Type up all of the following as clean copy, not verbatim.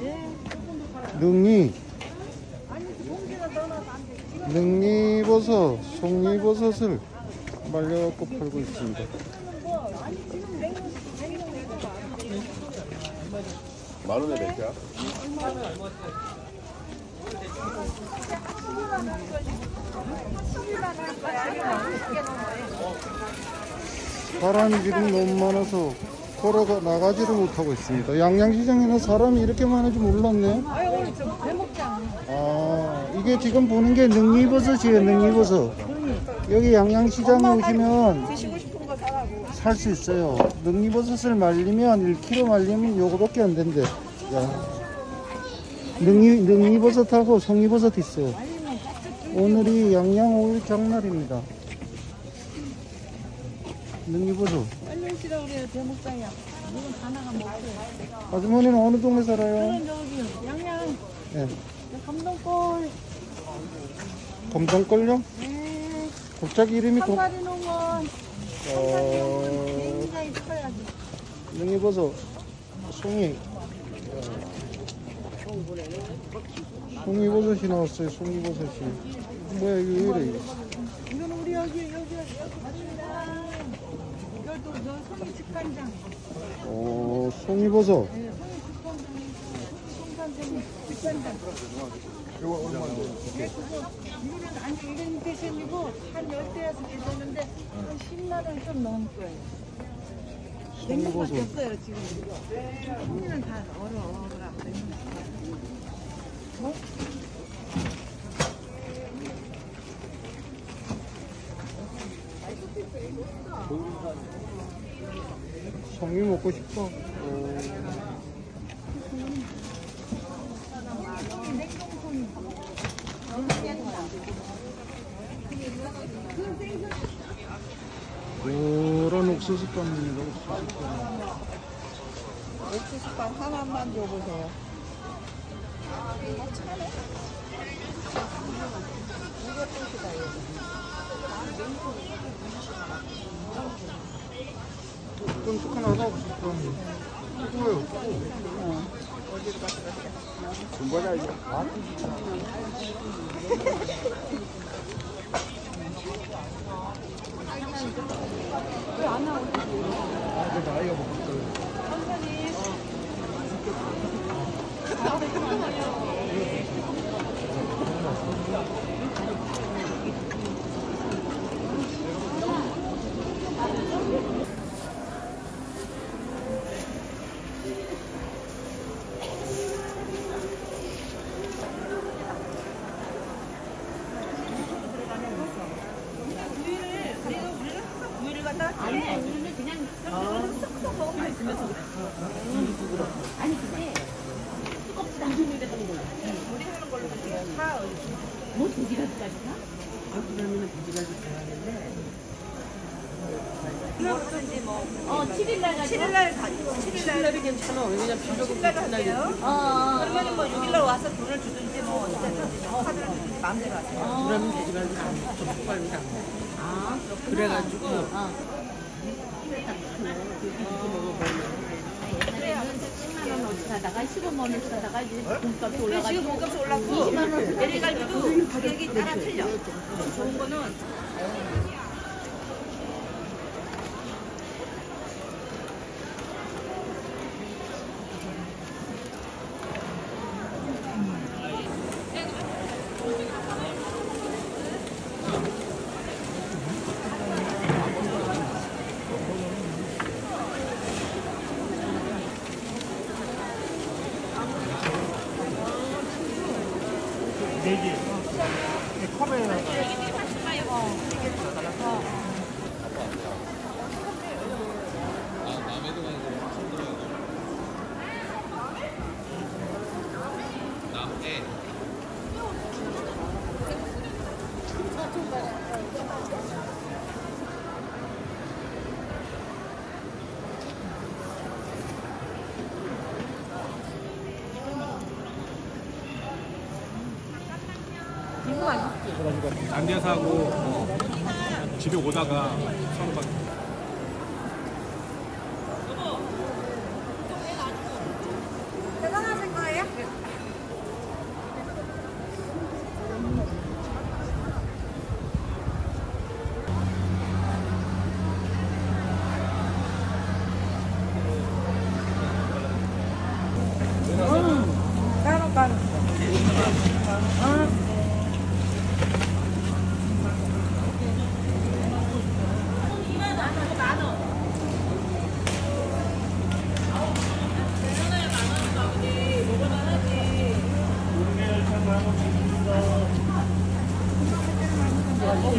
능이, 능이버섯, 송이버섯을 말려갖고 팔고 있습니다. 만 원에 몇 개야? 사람이 지금 너무 많아서 걸어 나가지를 못하고 있습니다. 양양시장에는 사람이 이렇게 많은 줄 몰랐네. 아, 이게 지금 보는 게 능이버섯이에요. 능이버섯. 여기 양양시장에 오시면 살 수 있어요. 능이버섯을 말리면 1kg 말리면 요거밖에 안 된대. 야. 능이버섯하고 송이버섯 있어요. 오늘이 양양 5일 장날입니다. 능이버섯. 빨리 오시라고 그래요. 대목장이야. 이건 하나가 먹고. 아주머니는 어느 동네 살아요? 저는 저기 양양. 네. 감동골. 검정걸요? 네. 갑자기 이름이 한마리 농원. 개인장이 커야지. 능이버섯, 송이. 송이버섯이 나왔어요. 송이버섯이. 뭐야 이거 왜 이래? 이건 우리 여기 맞습니다. 이것도 저 송이 직간장. 오, 송이버섯. 네, 송이 직간장. 직간장. 이거 얼마인데? 네, 이거는 아니 이런 대신이고 한 10대여서 계셨는데 한 10만 원 좀 넘을 거예요. 냉동밖에 없어요 지금. 송이는 다 얼어. 뭐? 송이 먹고 싶어. 이런 옥수수빵입니다. 옥수수빵. 옥수수빵 하나만 줘보세요. 이건 조그마하다. 옥수수빵. 이거요. 중고자 이거. 왜안 나오지? 내가 아이가 먹을 거예요. 아니, 우리는 그냥 쏙쏙 먹으면 있으면서 그래. 아니, 근데 뜨겁지 않은 데다 먹는 거야. 우리 하는 걸로 그냥 다 뭐 돼지가지까지 나? 아, 그러면은 돼지가지 좋아하는데. 그러든지 뭐. 7일날 가지고. 7일날이 괜찮아. 왜냐면 비교가 불편하게. 그러면은 뭐 6일날 와서 돈을 주든지 뭐 어쨌든 카드를 마음대로 하세요. 그러면 돼지가지가 좀 폭발이 안 돼. 아, 그래가지고. 옛날에는 10만 원 어치 사다가 15만 원 사다가 이제 돈값이 올라가지고 지금 몸값이 올랐고 20만 원 내리갈비도 가격이 따라 틀려. 좋은 거는 안대 사고 집에 오다가 서로 막 계산하실 거예요?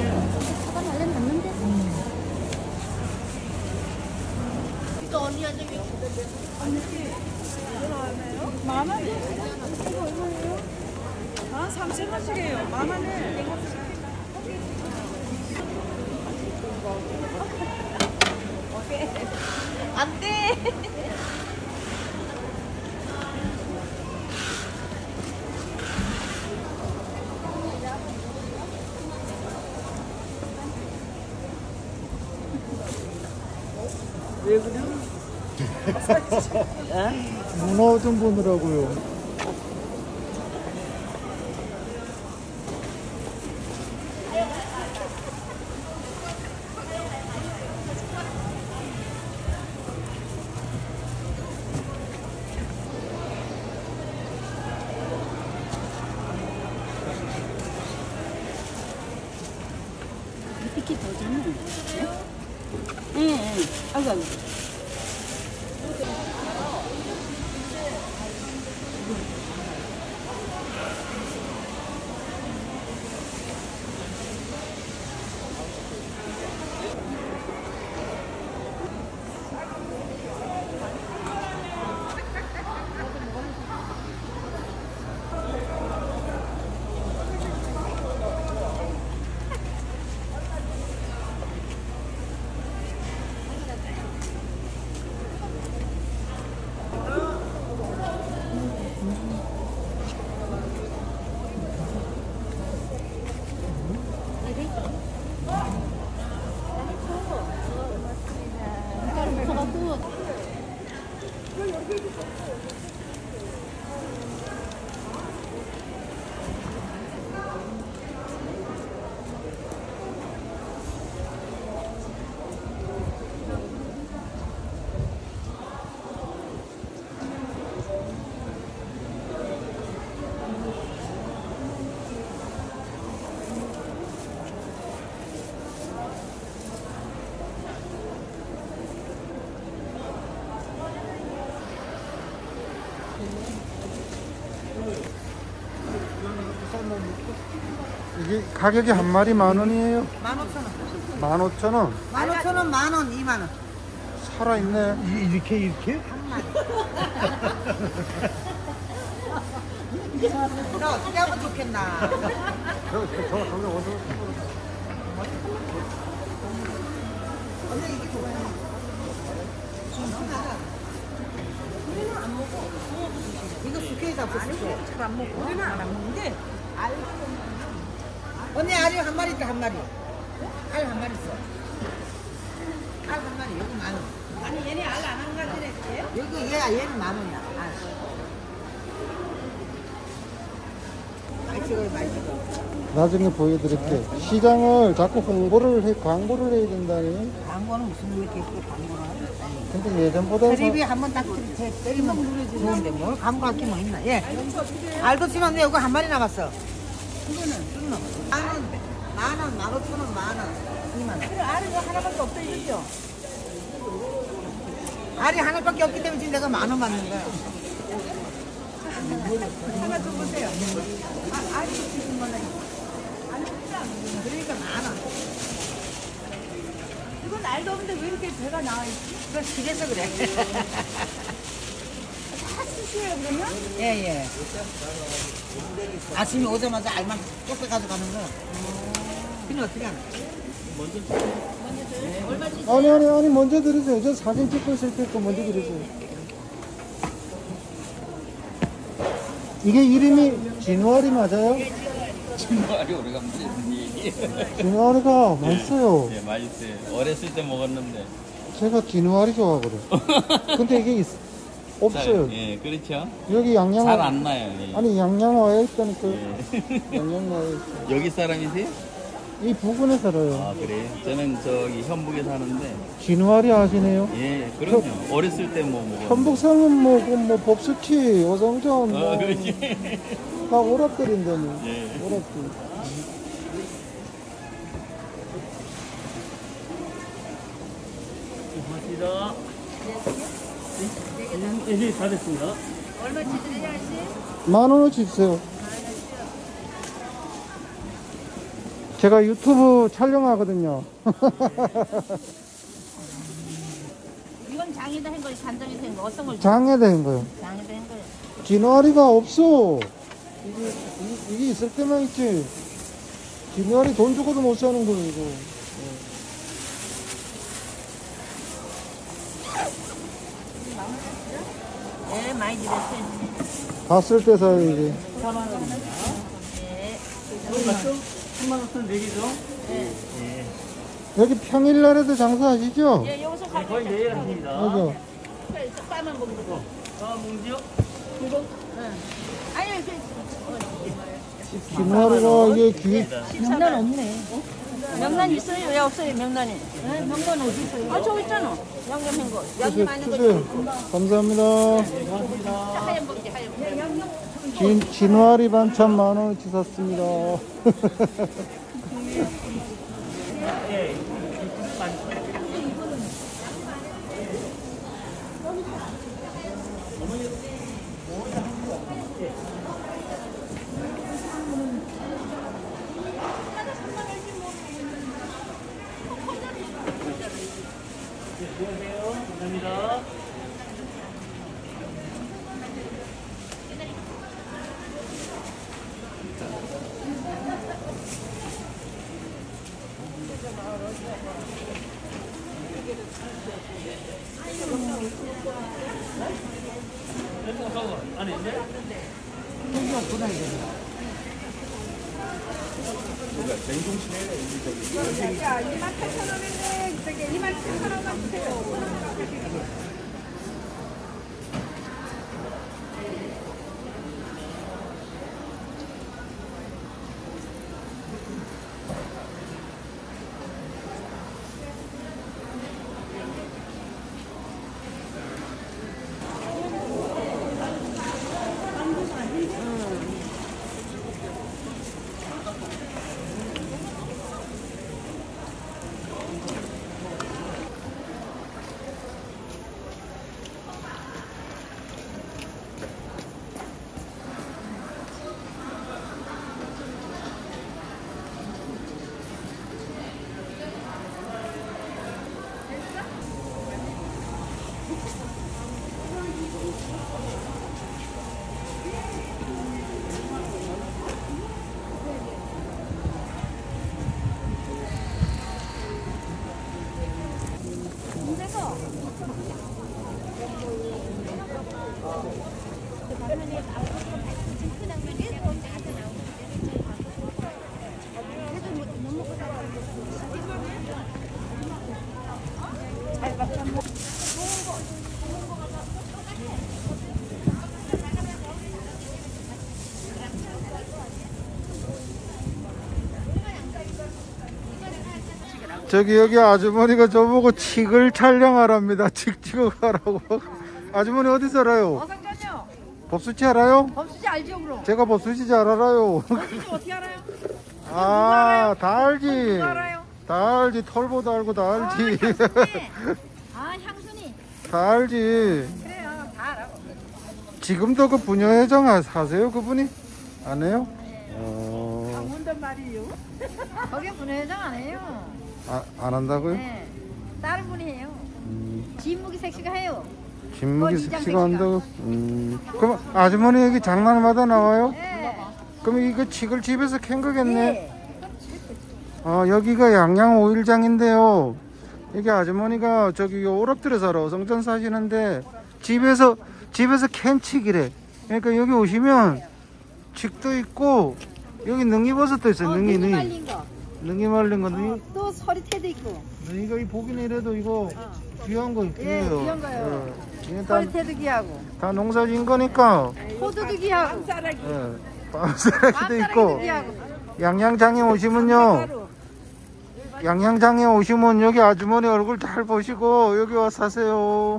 만 원? 이거 얼마예요? 아, 3,000원씩이에요. 만 원에. 안 돼. 문어 좀 보느라고요. 이렇게 더 주면. 응. 아이고, 아이고. 이게 가격이 한 마리 만 원이에요? 15,000원. 15,000원? 15,000원, 만 원, 2만 원. 살아있네. 이렇게? 너 어떻게 하면 좋겠나? 언니 이게 좋아요. 이거 숙회 잡고 숙회. 잘안 먹고. 우리는 안 먹는데. 언니 알이 한 마리 있다 한 마리. 알 한 마리 있어. 알 한 마리 여기 만 원. 아니 얘네 알 안 한 가지래. 여기 얘는 만 원이야. 알. 많이 찍어요 많이 찍어. 나중에 보여드릴게요. 시장을 자꾸 홍보를 광고를 해야 된다니. 광고는 무슨 이렇게 광고를 하지? 근데 예전보다 테레비 한번 딱 때리면 좋은데 뭘 광고할 게 뭐 있나? 예. 알도 지났네. 이거 한 마리 남았어. 이거는 만 원, 15,000원, 만 원, 2만 원. 그래 알이 하나밖에 없어 이거죠? 알이 하나밖에 없기 때문에 지금 내가 만 원 받는 거야. 하나 좀 보세요. 알이 지금 거는 알이 진짜 그러니까 만 원. 이건 알도 없는데 왜 이렇게 배가 나와 있지? 그건 길에서 그래. 다 쓰시에요 그러면? 예예. 아침에 오자마자 알만 쫓겨 가져가는 거. 근데 어떻게 하나? 아니 먼저 들으세요. 저 사진 찍고 있을 테니까 먼저 들으세요. 이게 이름이 진화리 맞아요? 진화리 우리가 무슨 얘기? 진화리가 맛있어요. 예, 맛있어요. 어렸을 때 먹었는데. 제가 진화리 좋아하거든. 근데 이게 없어요. 예, 그렇죠. 여기 양양 잘 안 나요. 예. 아니 양양 와야 있다니까. 예. 양양 와야 있어. 여기 사람이세요? 이 부근에 살아요. 아, 그래요? 저는 저기 현북에 사는데. 진화리 아시네요? 예, 그럼요. 어렸을 때 뭐 먹었는데. 현북 살면 뭐 법수티, 어성전 뭐 그렇지. 다 오락들인데 뭐. 예. 오락들. 고맙습니다. 예, 다 됐습니다. 만 원어치 주세요. 제가 유튜브 촬영하거든요. 이건 장에다 한 거지, 간장에다 한 거. 어떤 걸 장에다 한 거요. 장에다 한 거야? 진화리가 없어. 이게 있을 때만 있지. 진화리 돈 주고도 못 사는 거예요, 이거. 네, 많이 들었어요. 봤을 때 사야지. 3만원 4개죠? 여기 평일날에도 장사하시죠? 예, 여기서 가면 거의 내일 합니다. 맞아. 까만 먹는 거. 몽지요? 아니, 진화리가 이게 귀, 명란 없네. 명란 있어요? 왜 없어요, 명란이? 네? 명란 어디 있어요? 아, 저기 있잖아. 양념한 거. 양념 안 한 거. 주세요. 감사합니다. 하얀 봉지, 하얀 봉지. 진화리 반찬 10,000원어치 샀습니다. 감사합니다. 야, 28,000원인데 저기 27,000원만 주세요. 저기 여기 아주머니가 저보고 칡을 촬영하랍니다. 칡 찍어가라고. 아주머니 어디 살아요? 어상전요. 법수치 알아요? 범수지 알죠, 그럼? 제가 법수치 잘 알아요. 범수지 어떻게 알아요? 아, 다 알지. 누가 알아요? 다 알지. 털보도 알고 다 알지. 아, 향순이. 다 알지. 그래요, 다 알아. 지금도 그 부녀회장 하세요, 그분이? 안 해요? 강원도 말이요. 거기 문회장 안 해요. 안 한다고요? 네. 다른 분이 해요. 진무기 색시가 해요. 진무기 이장 색시가 한다고? 그럼 아주머니 여기 장날마다 나와요? 네. 그럼 이거 칡을 집에서 캔 거겠네? 네. 여기가 양양 오일장인데요. 여기 아주머니가 저기 오락들에 살아 어성천 사시는데 집에서 캔 칡이래. 그러니까 여기 오시면 칡도 있고 여기 능이버섯도 있어요. 능이 말린 거. 능이 말린 거 능이. 또 서리태도 있고. 능이가 이 보긴 이래도 이거 귀한 거 있어요. 귀한 거요. 이게 서리태도 귀하고. 다 농사진 거니까. 호두도 귀하고. 밤사라기도 있고. 귀하고. 양양장에 오시면요. 양양장에 오시면 여기 아주머니 얼굴 잘 보시고 여기 와 사세요.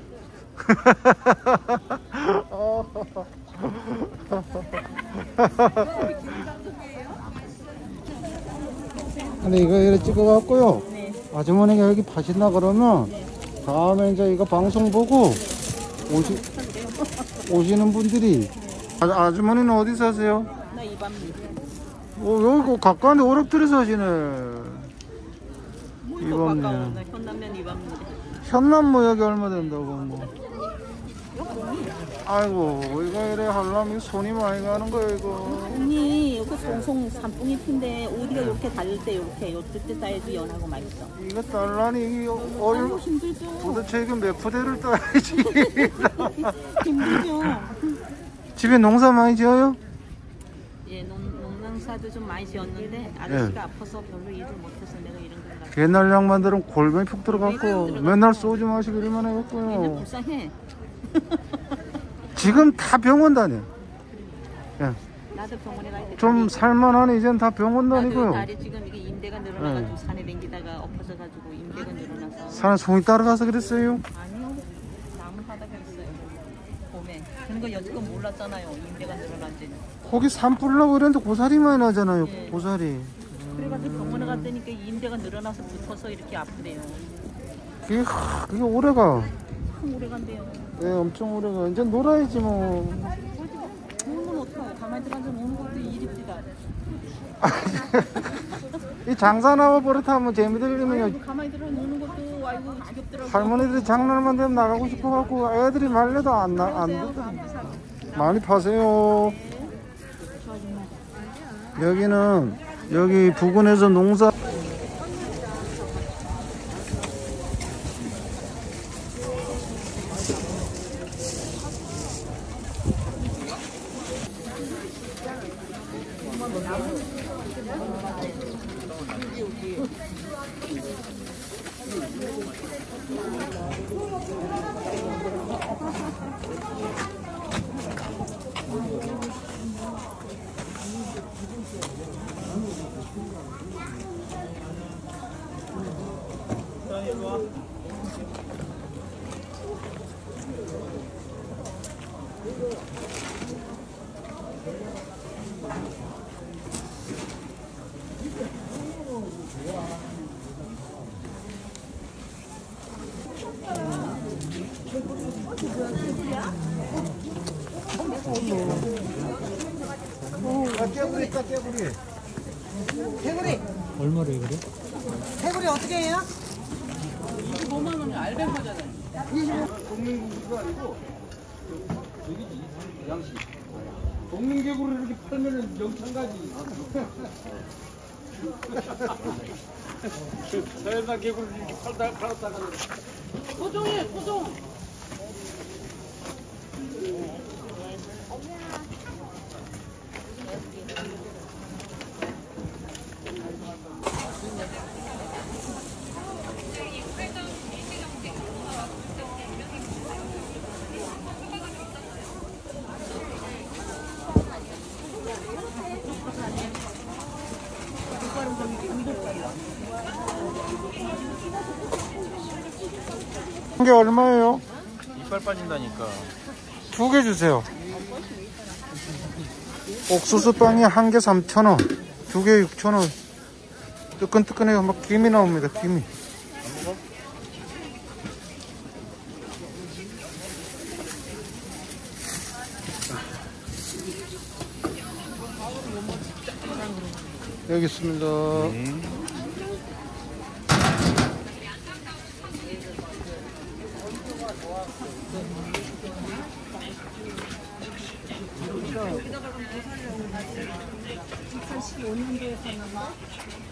근데 이거 이렇게 찍어갖고요. 아주머니가 여기 파신다 그러면 다음에 이제 이거 방송 보고 오시는 분들이 아주머니는 어디 사세요? 나 이밤 여기 가까운데 오락들이 사시네. 가까워. 이밤님. 현남면 이밤인데. 현남무 여기 얼마 된다고 뭐. 아이고 이거 이래 하려면 손이 많이 가는 거야 이거. 언니 이거 송송 산뽕이 핀데 어디가 이렇게 달릴 때 이렇게 요때 따야지 연하고 맛있어. 이거 딸라니 이게 아이고 힘들죠. 도대체 이거 몇 푸대를 따야지. 힘들죠. 집에 농사 많이 지어요? 예, 농사도 좀 많이 지었는데 아저씨가 아파서 별로 일을 못해서 내가 이런 걸 갖고. 옛날 양반들은 골병이 푹 들어갔고 맨날 소주 마시고 이러면 맨날 해갖고요. 불쌍해. 지금 다 병원 다녀. 예. 나도 병원에 갈 때. 좀 살만하네. 이젠 다 병원 나도 다니고요. 다리 지금 이게 인대가 늘어나가지고 산에 댕기다가 엎어져가지고 인대가 늘어나서. 산에 송이 따라가서 그랬어요. 아니요. 나무 바닥에 있어요. 봄에. 그런 거 여지껏 몰랐잖아요. 인대가 늘어난지는. 거기 산 뿌리려고 그랬는데 고사리 많이 나잖아요. 예. 고사리. 그래가지고 병원에 갔더니까 인대가 늘어나서 붙어서 이렇게 아프대요. 그게 오래가. 참 오래 간대요. 네, 엄청 오래가. 이제 놀아야지 뭐. 노는 어떡하고 가만히 들어앉아 노는 것도 일입니다. 이 장사 나와 버릇하면 재미들리면 가만히 들어 노는 것도 아이고 지겹더라고요. 할머니들이 장난만 되면 나가고 싶어갖고 애들이 말려도 안 많이 파세요. 여기는 여기 부근에서 농사 깨구리 있다 깨구리. 개구리. 얼마래요 그래? 개구리 어떻게 해요? 25만 원이 알배고잖아요. 동맹구기가 아니고 저기지 양식. 동맹개구리 이렇게 팔면은 영창가지. 서해상 개구리 이렇게 팔았다가 토종이에요, 토종. 한 개 얼마예요? 이빨 빠진다니까. 2개 주세요. 옥수수 빵이 한 개 3,000원, 2개 6,000원. 뜨끈뜨끈해요. 막 김이 나옵니다. 김이. 여기 있습니다. 여기다가 85년도에 샀나 봐.